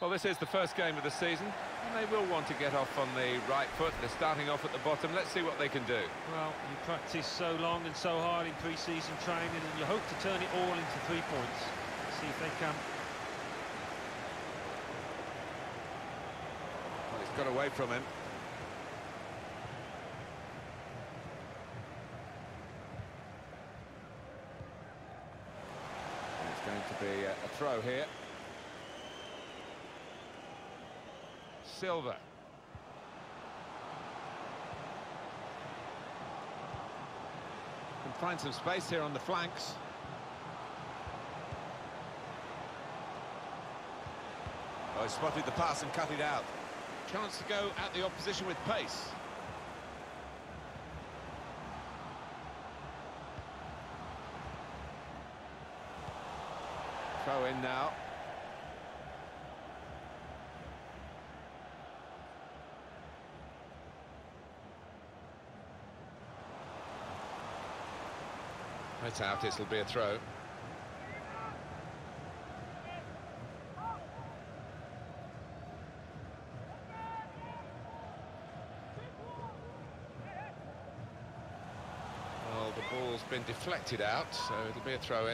Well, this is the first game of the season, and they will want to get off on the right foot. They're starting off at the bottom. Let's see what they can do. Well, you practice so long and so hard in pre-season training, and you hope to turn it all into 3 points. Let's see if they can. Well, it's got away from him. And it's going to be a throw here. Silva. Can find some space here on the flanks. Oh, he spotted the pass and cut it out. Chance to go at the opposition with pace. Throw in now. It's out, it'll be a throw. Well, the ball's been deflected out, so it'll be a throw-in.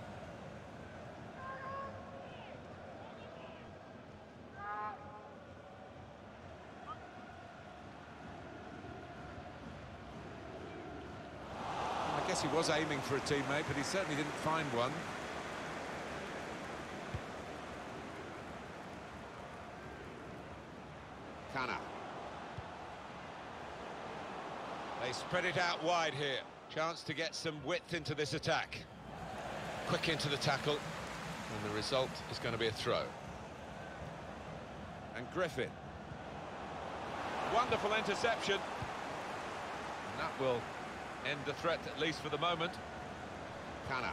I guess he was aiming for a teammate, but he certainly didn't find one. Kana. They spread it out wide here. Chance to get some width into this attack. Quick into the tackle, and the result is going to be a throw. And Griffin. Wonderful interception. And that will end the threat, at least for the moment. Kana.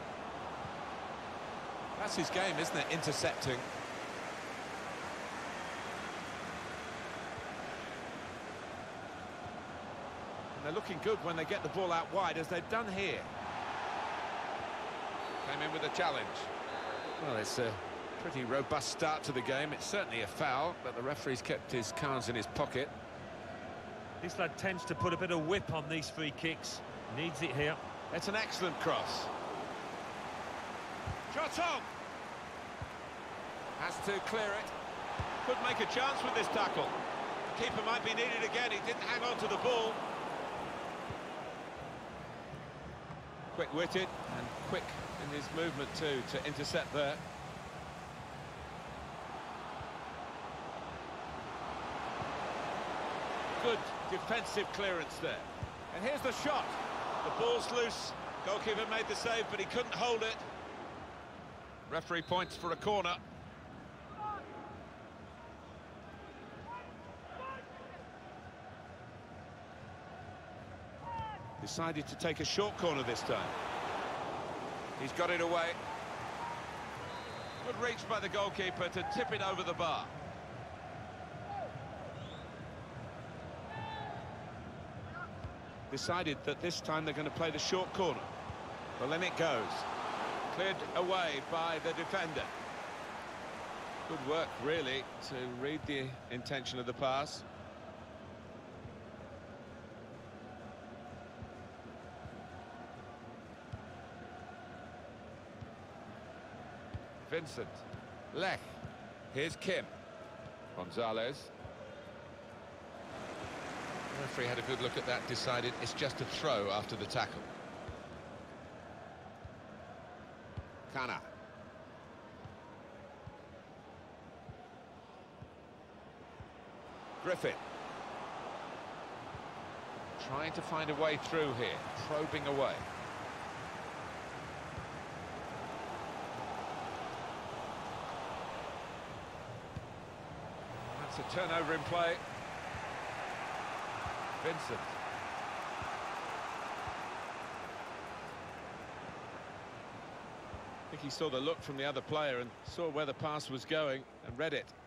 That's his game, isn't it? Intercepting. And they're looking good when they get the ball out wide, as they've done here. Came in with a challenge. Well, it's a pretty robust start to the game. It's certainly a foul, but the referee's kept his cards in his pocket. This lad tends to put a bit of whip on these free kicks. Needs it here. It's an excellent cross. Shot on! Has to clear it. Could make a chance with this tackle. Keeper might be needed again. He didn't hang on to the ball. Quick-witted and quick in his movement too to intercept there. Good defensive clearance there. And here's the shot. The ball's loose. Goalkeeper made the save, but he couldn't hold it. Referee points for a corner. Decided to take a short corner this time. He's got it away. Good reach by the goalkeeper to tip it over the bar. Decided that this time they're going to play the short corner. Well, then it goes. Cleared away by the defender. Good work, really, to read the intention of the pass. Vincent. Lech. Here's Kim. Gonzalez. The referee had a good look at that, decided it's just a throw after the tackle. Kana. Griffin. Trying to find a way through here, probing away. That's a turnover in play. Vincent. I think he saw the look from the other player and saw where the pass was going and read it.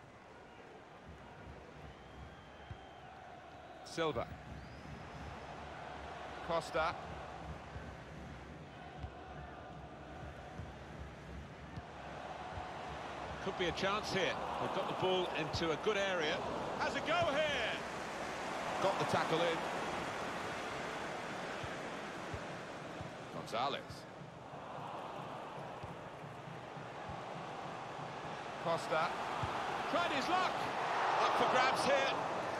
Silva. Costa. Could be a chance here. They've got the ball into a good area. Has a go here. Got the tackle in. Gonzalez. Costa. Tried his luck. Up for grabs here.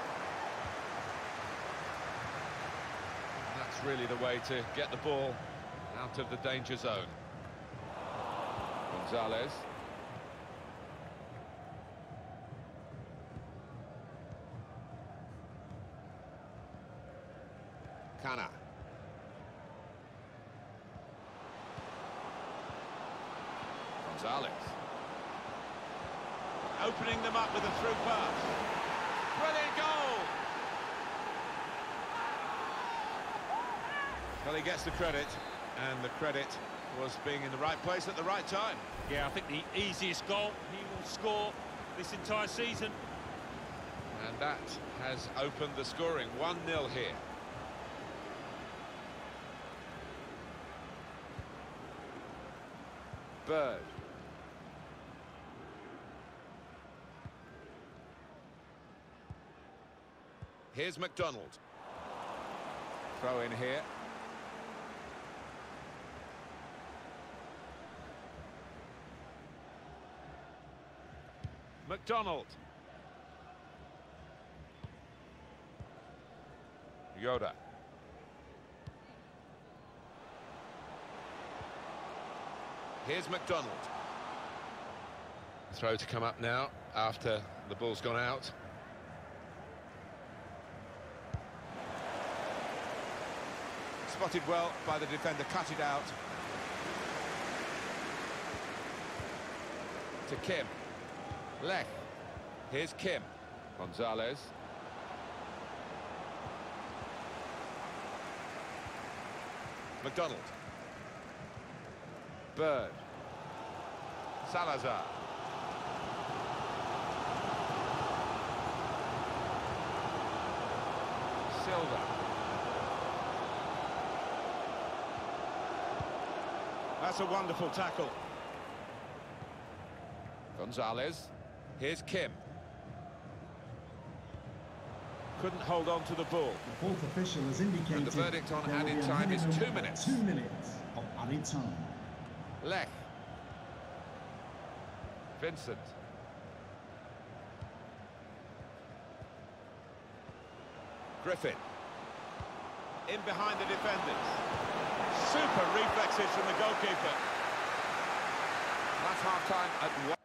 And that's really the way to get the ball out of the danger zone. Gonzalez. Cana. Gonzalez. Opening them up with a through pass. Brilliant goal! Well, he gets the credit, and the credit was being in the right place at the right time. Yeah, I think the easiest goal he will score this entire season. And that has opened the scoring. 1-0 here. Bird. Here's McDonald. Throw in here. McDonald. Yoda. Here's McDonald. Throw to come up now after the ball's gone out. Spotted well by the defender, cut it out. To Kim. Lech. Here's Kim. Gonzalez. McDonald. Bird. Salazar. Silva. That's a wonderful tackle. Gonzalez. Here's Kim. Couldn't hold on to the ball. The fourth official has indicated And the verdict on there will added be a time is minimum 2 minutes. 2 minutes of added time. Lech. Vincent. Griffin. In behind the defenders. Super reflexes from the goalkeeper. That's half-time at 1.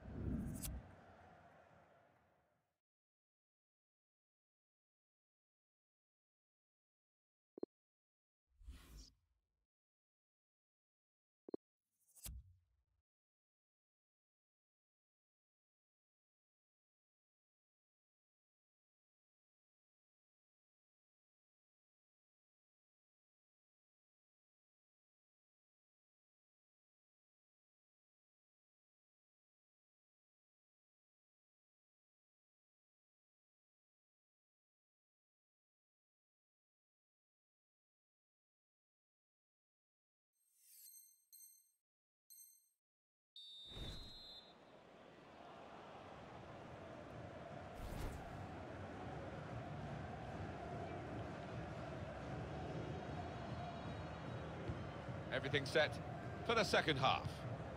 Everything set for the second half.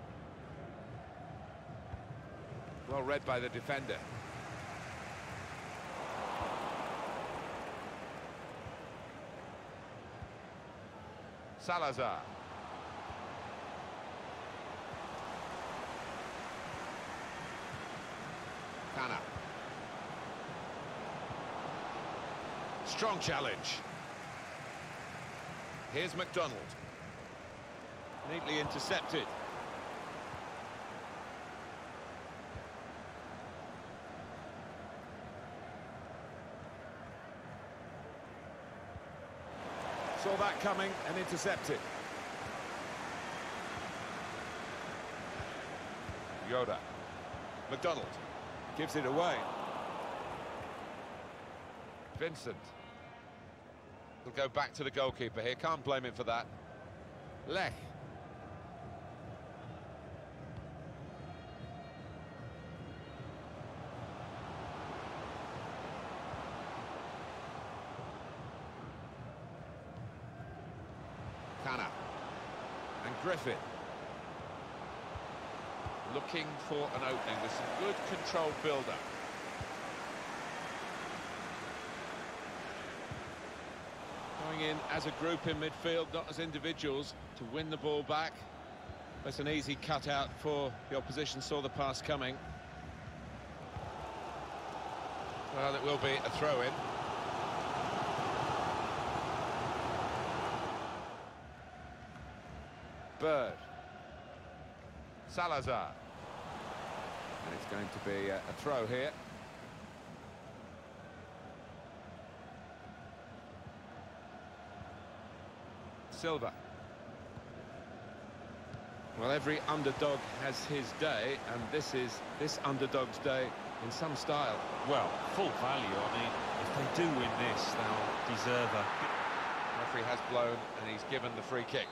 Well read by the defender. Salazar. Cana. Strong challenge. Here's McDonald. Neatly intercepted. Saw that coming and intercepted. Yoda. McDonald gives it away. Vincent. He'll go back to the goalkeeper here. Can't blame him for that. Lech. Griffin. Looking for an opening with some good controlled build-up. Going in as a group in midfield, not as individuals, to win the ball back. That's an easy cutout for the opposition, saw the pass coming. Well, it will be a throw-in. Bird. Salazar. And it's going to be a throw here. Silva. Well, every underdog has his day, and this is this underdog's day in some style. Well, full value. I mean, if they do win this, they'll deserve a... Referee has blown, and he's given the free kick.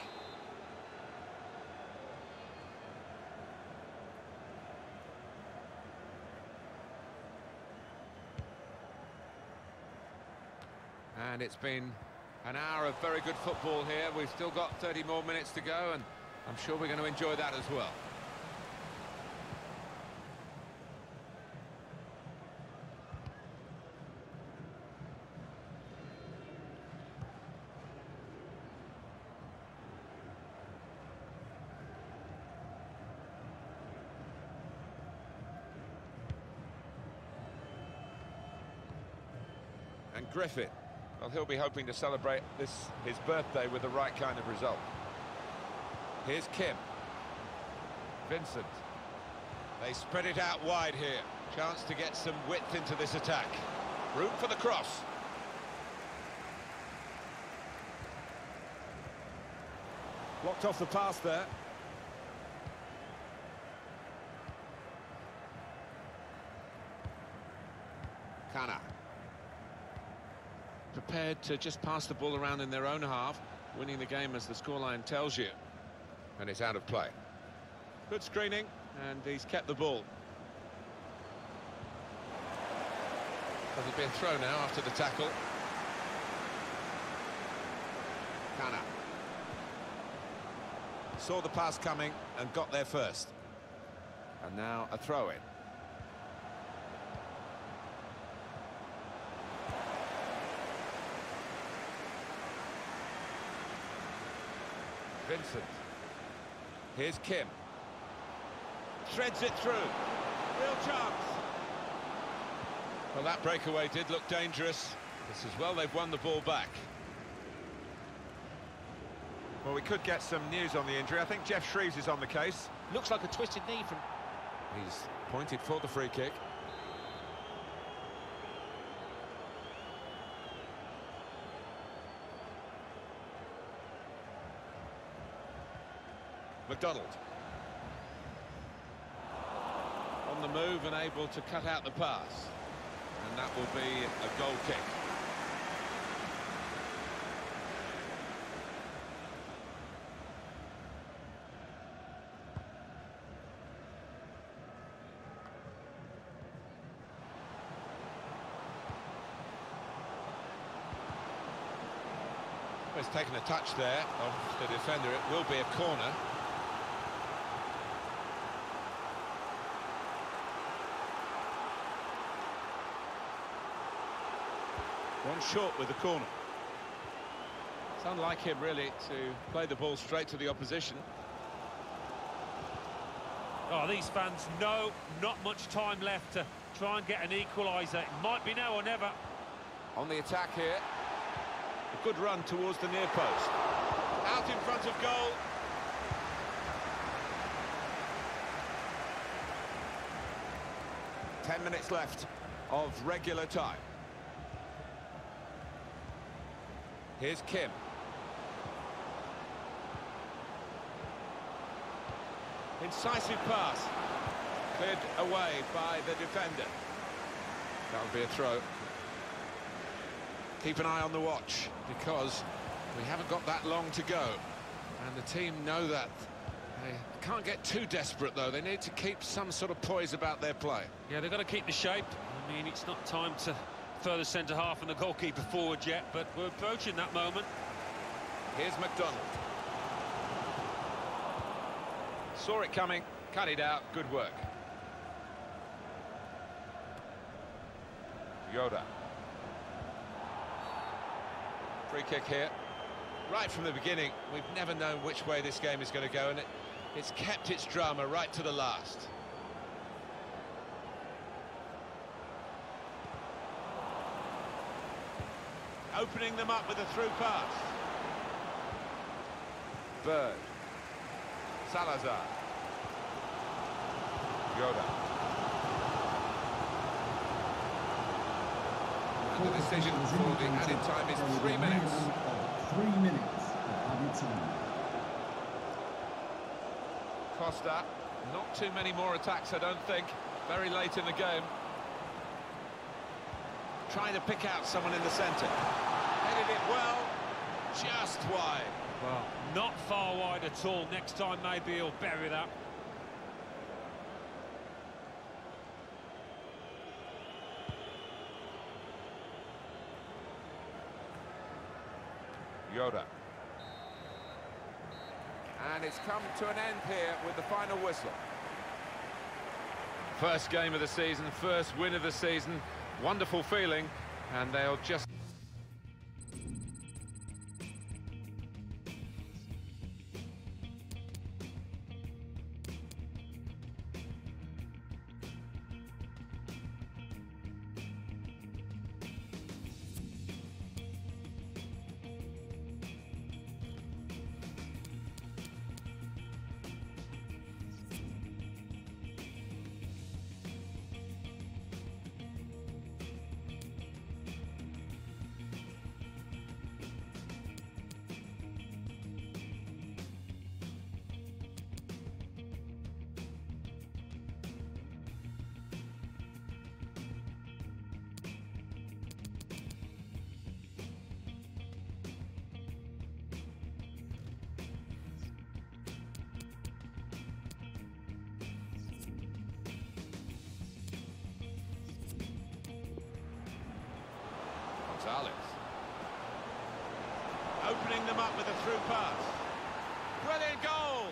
And it's been an hour of very good football here. We've still got 30 more minutes to go, and I'm sure we're going to enjoy that as well. And Griffin. Well, he'll be hoping to celebrate his birthday with the right kind of result. Here's Kim. Vincent. They spread it out wide here. Chance to get some width into this attack. Room for the cross. Blocked off the pass there. Kana. Prepared to just pass the ball around in their own half, winning the game as the scoreline tells you. And it's out of play. Good screening, and he's kept the ball. It'll be a throw now after the tackle. Kana. Saw the pass coming and got there first. And now a throw-in. Vincent. Here's Kim. Threads it through. Real chance. Well, that breakaway did look dangerous. This is well, they've won the ball back. Well, we could get some news on the injury. I think Geoff Shreeves is on the case. Looks like a twisted knee from... He's pointed for the free kick. McDonald. On the move and able to cut out the pass. And that will be a goal kick. Well, he's taken a touch there of the defender. It will be a corner. One short with the corner. It's unlike him, really, to play the ball straight to the opposition. Oh, these fans know not much time left to try and get an equaliser. It might be now or never. On the attack here. A good run towards the near post. Out in front of goal. Ten minutes left of regular time. Here's Kim. Incisive pass. Cleared away by the defender. That would be a throw. Keep an eye on the watch, because we haven't got that long to go. And the team know that. They can't get too desperate, though. They need to keep some sort of poise about their play. Yeah, they've got to keep the shape. I mean, it's not time to further centre-half and the goalkeeper forward yet, but we're approaching that moment. Here's McDonald. Saw it coming, cut it out, good work. Yoda. Free kick here. Right from the beginning, we've never known which way this game is going to go, and it's kept its drama right to the last. Opening them up with a through pass. Bird. Salazar. Yoda. And the decision for the added time is 3 minutes. 3 minutes of added time. Costa. Not too many more attacks, I don't think. Very late in the game. Trying to pick out someone in the centre. Headed it well. Just wide. Well, not far wide at all. Next time maybe he'll bury that. Yoda. And it's come to an end here with the final whistle. First game of the season, first win of the season. Wonderful feeling, and they'll just... Gonzalez. Opening them up with a through pass. Brilliant goal!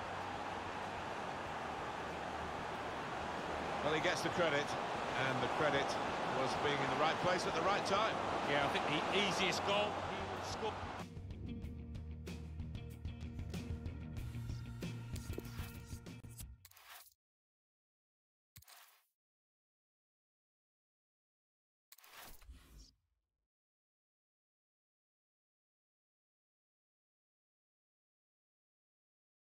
Well, he gets the credit, and the credit was being in the right place at the right time. Yeah, I think the easiest goal he will score.